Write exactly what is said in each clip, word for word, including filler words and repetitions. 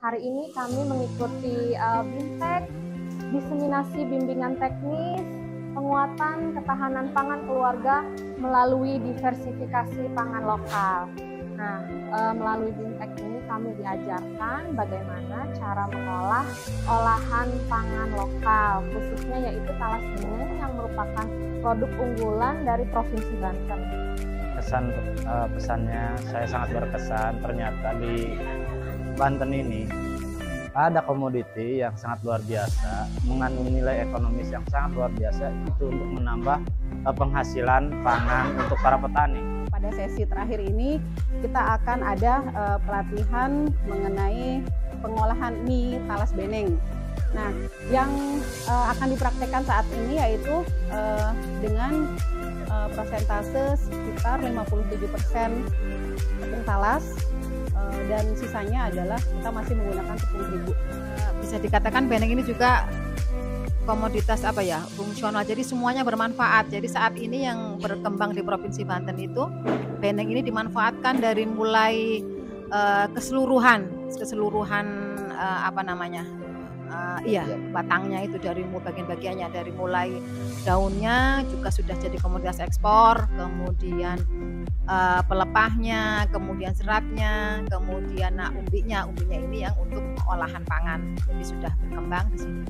Hari ini kami mengikuti uh, BIMTEK, diseminasi bimbingan teknis, penguatan ketahanan pangan keluarga melalui diversifikasi pangan lokal. Nah, uh, melalui BIMTEK ini kami diajarkan bagaimana cara mengolah olahan pangan lokal, khususnya yaitu talas beneng yang merupakan produk unggulan dari Provinsi Banten. Kesan uh, pesannya saya sangat berkesan, ternyata di Banten ini ada komoditi yang sangat luar biasa, mengandung nilai ekonomis yang sangat luar biasa, itu untuk menambah uh, penghasilan pangan untuk para petani. Pada sesi terakhir ini kita akan ada uh, pelatihan mengenai pengolahan mie talas beneng. Nah, yang uh, akan dipraktekkan saat ini yaitu uh, dengan uh, persentase sekitar lima puluh tujuh persen tepung talas, uh, dan sisanya adalah kita masih menggunakan tepung terigu. Uh, bisa dikatakan beneng ini juga komoditas apa ya, fungsional, jadi semuanya bermanfaat. Jadi saat ini yang berkembang di Provinsi Banten itu beneng ini dimanfaatkan dari mulai uh, keseluruhan keseluruhan uh, apa namanya uh, iya batangnya itu, dari bagian-bagiannya, dari mulai daunnya juga sudah jadi komoditas ekspor, kemudian uh, pelepahnya, kemudian seratnya, kemudian nah, umbinya umbinya ini yang untuk olahan pangan, jadi sudah berkembang di sini.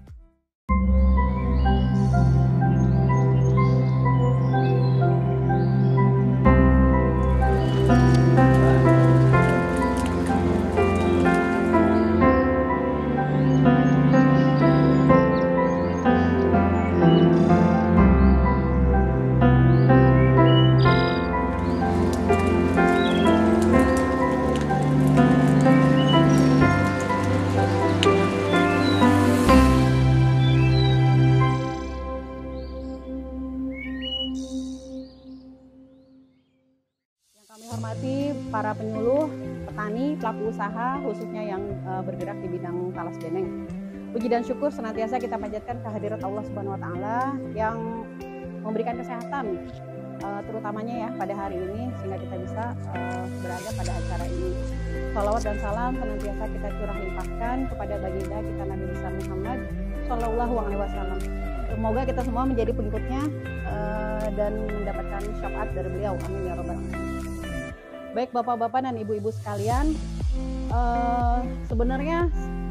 Kami hormati para penyuluh, petani, pelaku usaha, khususnya yang uh, bergerak di bidang talas beneng. Puji dan syukur senantiasa kita panjatkan kehadirat Allah Subhanahu wa Ta'ala yang memberikan kesehatan, uh, terutamanya ya pada hari ini, sehingga kita bisa uh, berada pada acara ini. Salawat dan salam senantiasa kita curah limpahkan kepada baginda kita Nabi besar Muhammad Shallallahu Alaihi Wasallam. Semoga kita semua menjadi pengikutnya uh, dan mendapatkan syafaat dari beliau. Amin ya rabbal alamin. Baik bapak-bapak dan ibu-ibu sekalian, uh, sebenarnya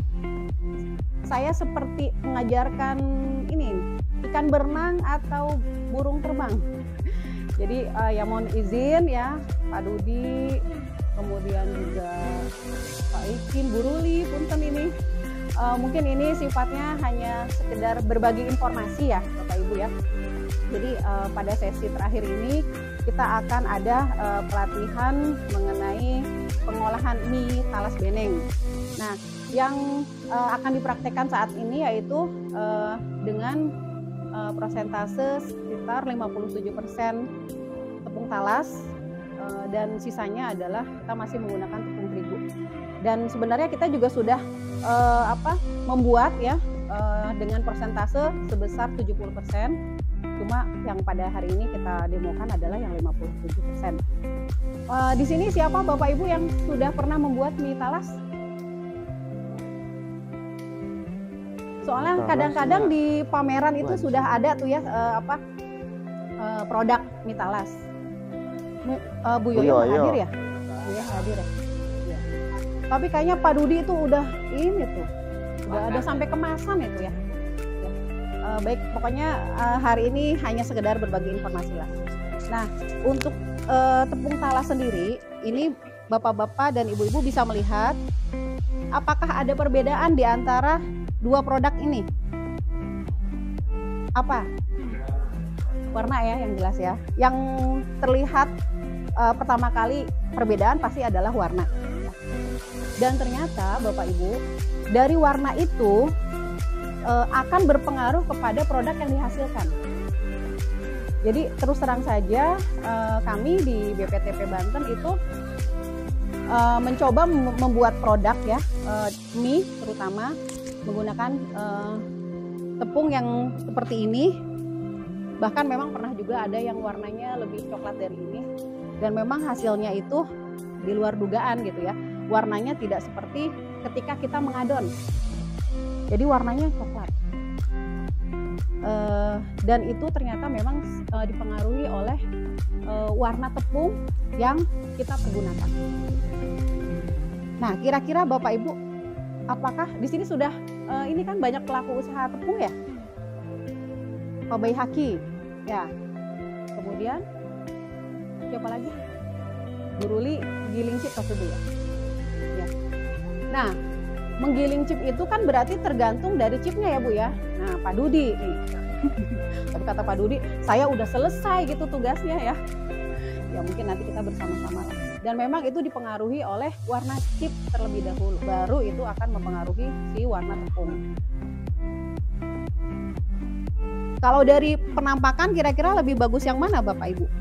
saya seperti mengajarkan ini ikan berenang atau burung terbang. Jadi uh, ya mohon izin ya Pak Dudi, kemudian juga Pak Ikin, Bu Ruli, punten ini. Uh, mungkin ini sifatnya hanya sekedar berbagi informasi ya Bapak Ibu ya. Jadi uh, pada sesi terakhir ini kita akan ada uh, pelatihan mengenai pengolahan mie talas beneng. Nah, yang uh, akan dipraktekkan saat ini yaitu uh, dengan uh, persentase sekitar lima puluh tujuh persen tepung talas, uh, dan sisanya adalah kita masih menggunakan tepung terigu. Dan sebenarnya kita juga sudah uh, apa membuat ya uh, dengan persentase sebesar tujuh puluh persen. Cuma yang pada hari ini kita demokan adalah yang lima puluh tujuh persen. Uh, di sini siapa Bapak Ibu yang sudah pernah membuat mie talas? Soalnya kadang-kadang di pameran itu sudah ada tuh ya uh, apa uh, produk mie talas. Uh, Bu Yoyo hadir ya? Iya hadir ya. Ya. Tapi kayaknya Pak Dudi itu udah ini tuh, udah ada sampai kemasan itu ya. Uh, baik, pokoknya uh, hari ini hanya sekedar berbagi informasi lah. Nah, untuk uh, tepung talas sendiri, ini bapak-bapak dan ibu-ibu bisa melihat apakah ada perbedaan di antara dua produk ini? Apa? Warna ya yang jelas ya. Yang terlihat uh, pertama kali perbedaan pasti adalah warna. Dan ternyata Bapak Ibu, dari warna itu akan berpengaruh kepada produk yang dihasilkan. Jadi terus terang saja kami di B P T P Banten itu mencoba membuat produk ya, mie terutama menggunakan tepung yang seperti ini. Bahkan memang pernah juga ada yang warnanya lebih coklat dari ini, dan memang hasilnya itu di luar dugaan gitu ya. Warnanya tidak seperti ketika kita mengadon. Jadi warnanya coklat. Uh, dan itu ternyata memang uh, dipengaruhi oleh uh, warna tepung yang kita pergunakan. Nah, kira-kira Bapak Ibu, apakah di sini sudah uh, ini kan banyak pelaku usaha tepung ya? Pak Bayi Haki, ya. Kemudian siapa lagi? Bu Ruli giling chip tersebut ya. ya. Nah, menggiling chip itu kan berarti tergantung dari chipnya ya Bu ya. Nah, Pak Dudi nih. Tapi kata Pak Dudi, saya udah selesai gitu tugasnya ya. Ya mungkin nanti kita bersama-sama lah. Dan memang itu dipengaruhi oleh warna chip terlebih dahulu. Baru itu akan mempengaruhi si warna tepung. Kalau dari penampakan kira-kira lebih bagus yang mana Bapak Ibu?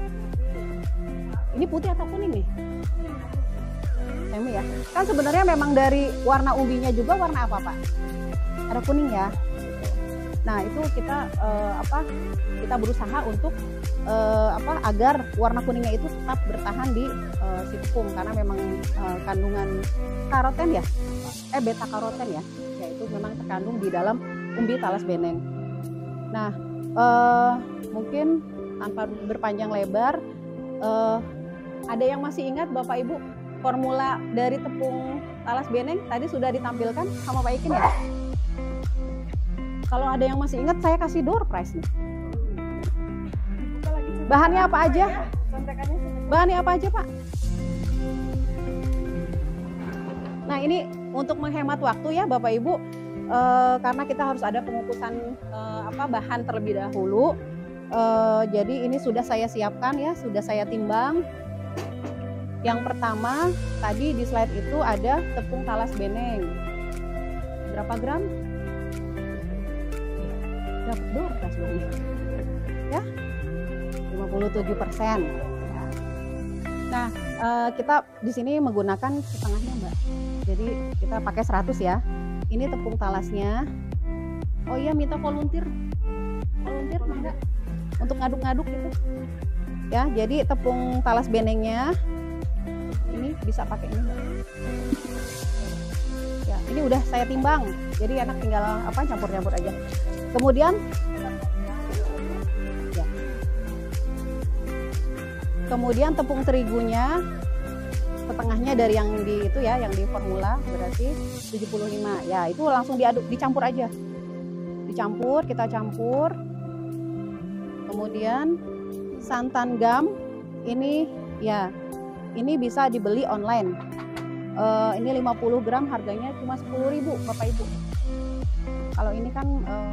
Ini putih atau kuning nih? Semi ya. Kan sebenarnya memang dari warna umbinya juga warna apa Pak? Ada kuning ya. Nah itu kita eh, apa? Kita berusaha untuk eh, apa? Agar warna kuningnya itu tetap bertahan di eh, si tepung karena memang eh, kandungan karoten ya, eh beta karoten ya, yaitu memang terkandung di dalam umbi talas beneng. Nah eh, mungkin tanpa berpanjang lebar, eh, ada yang masih ingat Bapak Ibu formula dari tepung talas beneng tadi sudah ditampilkan sama Pak Ikin ya? Kalau ada yang masih ingat, saya kasih door prize nih. Bahannya apa aja? Bahannya apa aja Pak? Nah ini untuk menghemat waktu ya Bapak Ibu, eh, karena kita harus ada pengukusan eh, apa bahan terlebih dahulu. Eh, jadi ini sudah saya siapkan ya, sudah saya timbang. Yang pertama tadi di slide itu ada tepung talas beneng. Berapa gram? Dapat door prize ya, lima puluh tujuh persen. Nah, eh, kita di sini menggunakan setengahnya Mbak. Jadi kita pakai seratus ya. Ini tepung talasnya. Oh iya, minta volunteer. Volunteer enggak? Untuk ngaduk-ngaduk gitu. Ya, jadi tepung talas benengnya ini bisa pakai ini Mbak. Ya, ini udah saya timbang. Jadi enak tinggal apa campur-campur aja. Kemudian ya. Kemudian tepung terigunya setengahnya dari yang di itu ya, yang di formula berarti tujuh puluh lima. Ya, itu langsung diaduk, dicampur aja. Dicampur, kita campur. Kemudian santan gam ini ya, ini bisa dibeli online. Uh, ini lima puluh gram harganya cuma sepuluh ribu Bapak Ibu. Kalau ini kan uh,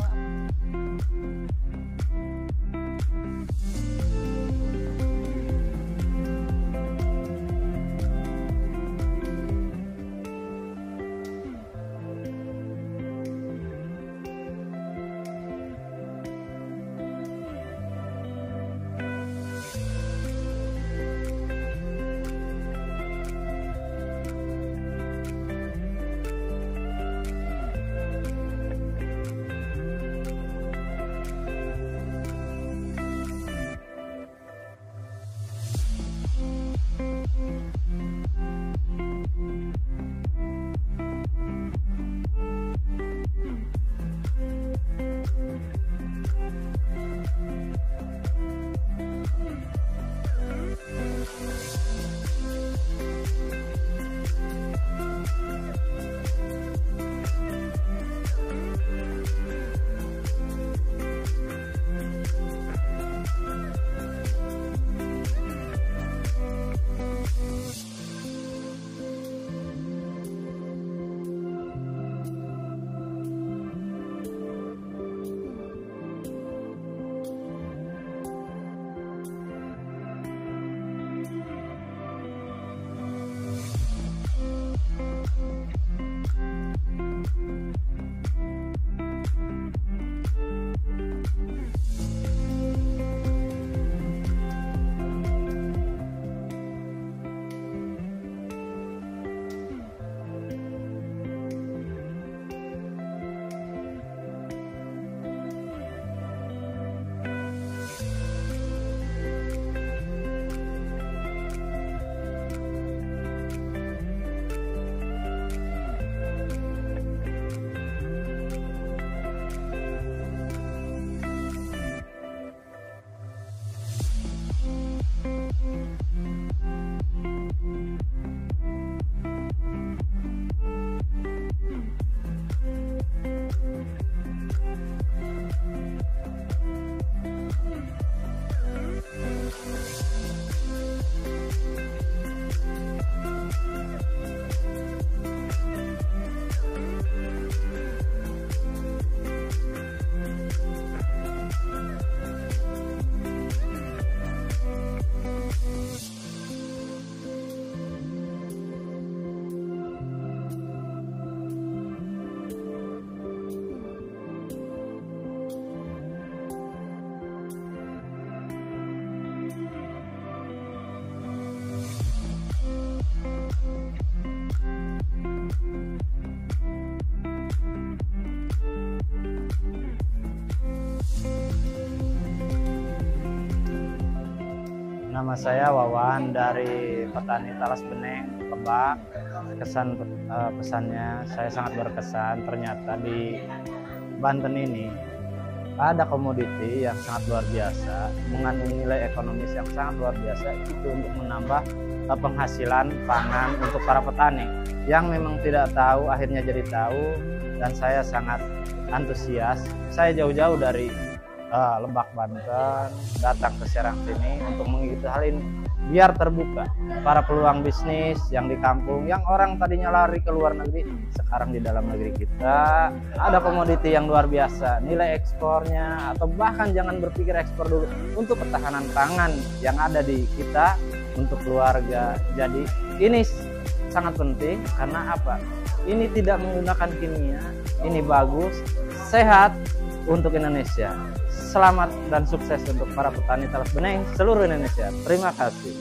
Nama saya Wawan dari petani Talas Beneng, Lebak. Kesan uh, pesannya saya sangat berkesan. Ternyata di Banten ini ada komoditi yang sangat luar biasa, mengandung nilai ekonomis yang sangat luar biasa, itu untuk menambah uh, penghasilan pangan untuk para petani yang memang tidak tahu akhirnya jadi tahu. Dan saya sangat antusias. Saya jauh-jauh dari uh, Lebak, Banten, datang ke Serang sini untuk mengikuti hal ini, biar terbuka para peluang bisnis yang di kampung, yang orang tadinya lari ke luar negeri, sekarang di dalam negeri kita ada komoditi yang luar biasa, nilai ekspornya, atau bahkan jangan berpikir ekspor dulu, untuk ketahanan pangan yang ada di kita untuk keluarga. Jadi ini sangat penting karena apa? Ini tidak menggunakan kimia, ini bagus, sehat untuk Indonesia. Selamat dan sukses untuk para petani Talas Beneng seluruh Indonesia. Terima kasih.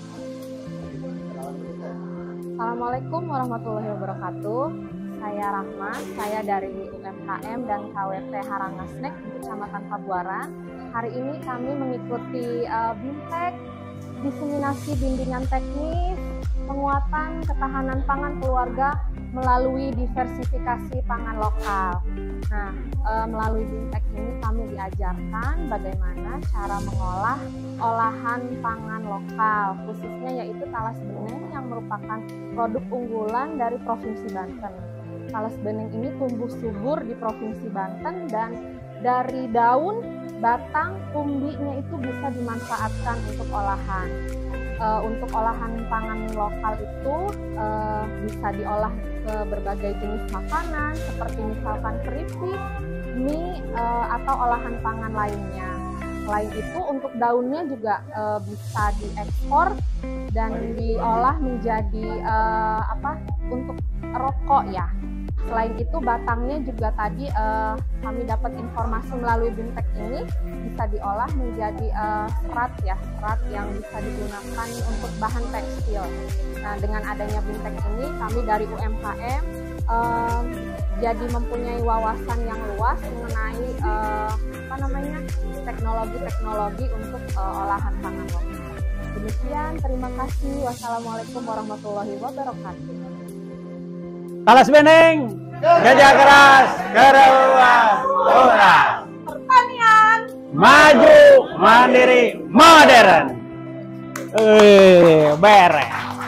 Assalamualaikum warahmatullahi wabarakatuh. Saya Rahma, saya dari U M K M dan K W P Harangasnek, Kecamatan Pabuaran. Hari ini kami mengikuti uh, BIMTEK, diseminasi bimbingan teknis, penguatan ketahanan pangan keluarga melalui diversifikasi pangan lokal. Nah, e, melalui BIMTEK ini kami diajarkan bagaimana cara mengolah olahan pangan lokal, khususnya yaitu Talas Beneng yang merupakan produk unggulan dari Provinsi Banten. Talas Beneng ini tumbuh subur di Provinsi Banten dan dari daun, batang, umbinya itu bisa dimanfaatkan untuk olahan. Uh, untuk olahan pangan lokal itu uh, bisa diolah ke berbagai jenis makanan seperti misalkan keripik, mie, uh, atau olahan pangan lainnya. Selain itu untuk daunnya juga uh, bisa diekspor dan diolah menjadi uh, apa untuk rokok ya. Selain itu batangnya juga tadi uh, kami dapat informasi melalui BIMTEK ini bisa diolah menjadi uh, serat ya, serat yang bisa digunakan untuk bahan tekstil. Nah, dengan adanya BIMTEK ini kami dari U M K M uh, jadi mempunyai wawasan yang luas mengenai uh, apa namanya teknologi-teknologi untuk uh, olahan pangan lokal. Demikian, terima kasih. Wassalamualaikum warahmatullahi wabarakatuh. Talas Beneng, kerja keras, keruas, tuntas. Pertanian Maju, mandiri, modern. Eh, beres.